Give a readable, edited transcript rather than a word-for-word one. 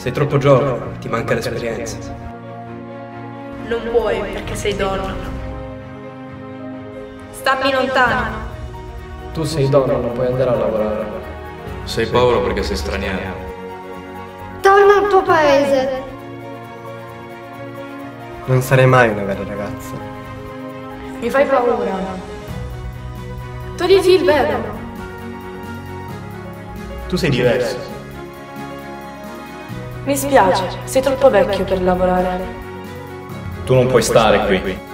Sei troppo giovane, ti manca l'esperienza. Non puoi perché sei donna. Stammi lontano. Tu sei donna, non puoi andare a lavorare. Sei povero perché sei straniero. Torna al tuo paese. Non sarei mai una vera ragazza. Mi fai paura. Togliti il velo. Tu sei diverso. Mi spiace, sei troppo vecchio per lavorare. Tu non puoi stare qui.